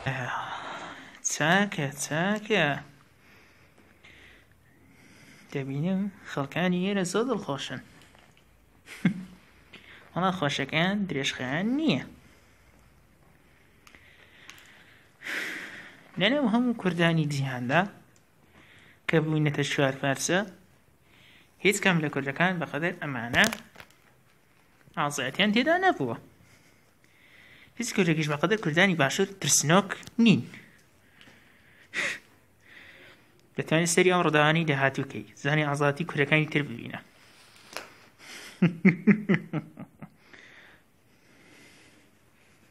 چاکە دەبینم خەڵکانی ئێرە زۆر دڵخۆشن. وەڵا خۆشەکان درێژخایان نییە. لەنێو هەموو کوردانی جیهاندا کە بووینەتە 4 پارچە هیچ کەم لە کوردەکان بەقەدەر ئەمانە ئازایەتیان تێدا نەبووە. هیچ کوردێکیش بەقەدەر کوردانی باشوور ترسنۆک نین. دەتوانێت سەری ئەم ڕۆداوانەی داهاتووکەی زانی ئازادی کوردەکانی تر ببینە.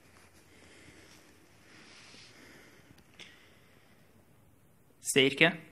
سیرکە